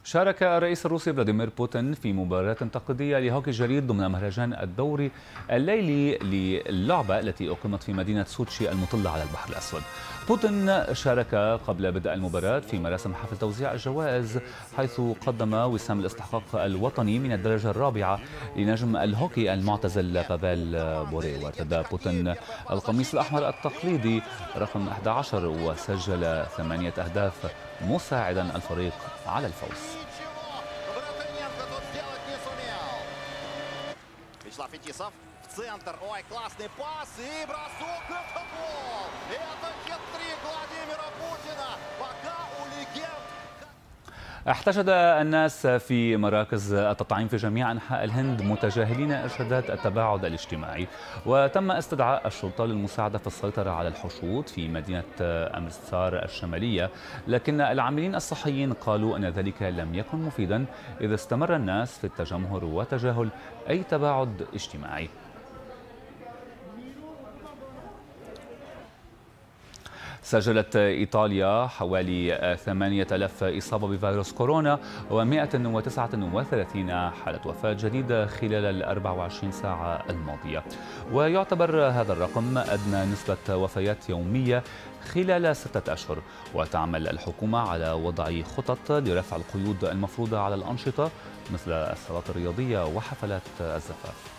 شارك الرئيس الروسي فلاديمير بوتين في مباراة تقليدية لهوكي الجليد ضمن مهرجان الدوري الليلي للعبة التي أقيمت في مدينة سوتشي المطلة على البحر الأسود. بوتين شارك قبل بدء المباراة في مراسم حفل توزيع الجوائز، حيث قدم وسام الاستحقاق الوطني من الدرجة الرابعة لنجم الهوكي المعتزل بافيل بوري. وارتدى بوتين القميص الأحمر التقليدي رقم 11 وسجل 8 أهداف، مساعدا الفريق على الفوز. احتشد الناس في مراكز التطعيم في جميع أنحاء الهند متجاهلين إرشادات التباعد الاجتماعي، وتم استدعاء الشرطة للمساعدة في السيطرة على الحشود في مدينة أمرتسار الشمالية، لكن العاملين الصحيين قالوا أن ذلك لم يكن مفيدا إذا استمر الناس في التجمهر وتجاهل أي تباعد اجتماعي. سجلت إيطاليا حوالي 8000 إصابة بفيروس كورونا و139 حالة وفاة جديدة خلال 24 ساعة الماضية، ويعتبر هذا الرقم أدنى نسبة وفيات يومية خلال 6 أشهر. وتعمل الحكومة على وضع خطط لرفع القيود المفروضة على الأنشطة مثل الصالات الرياضية وحفلات الزفاف.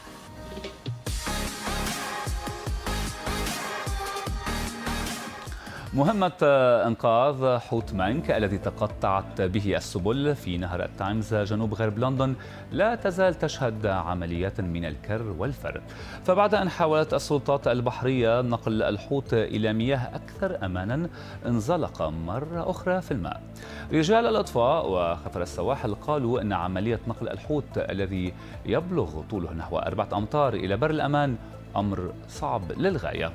مهمة إنقاذ حوت مانك الذي تقطعت به السبل في نهر التايمز جنوب غرب لندن لا تزال تشهد عمليات من الكر والفر، فبعد أن حاولت السلطات البحرية نقل الحوت إلى مياه أكثر أمانا انزلق مرة أخرى في الماء. رجال الإطفاء وخفر السواحل قالوا أن عملية نقل الحوت الذي يبلغ طوله نحو 4 أمتار إلى بر الأمان أمر صعب للغاية.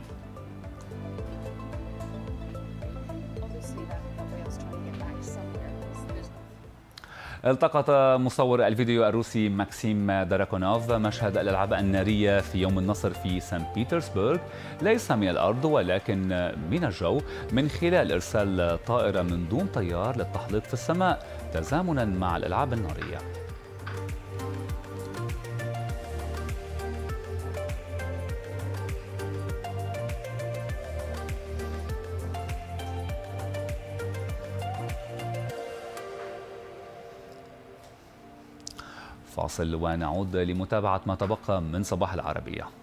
التقط مصور الفيديو الروسي ماكسيم دراكونوف مشهد الألعاب النارية في يوم النصر في سان بيترسبرغ ليس من الأرض ولكن من الجو، من خلال إرسال طائرة من دون طيار للتحليق في السماء تزامنا مع الألعاب النارية. فاصل ونعود لمتابعة ما تبقى من صباح العربية.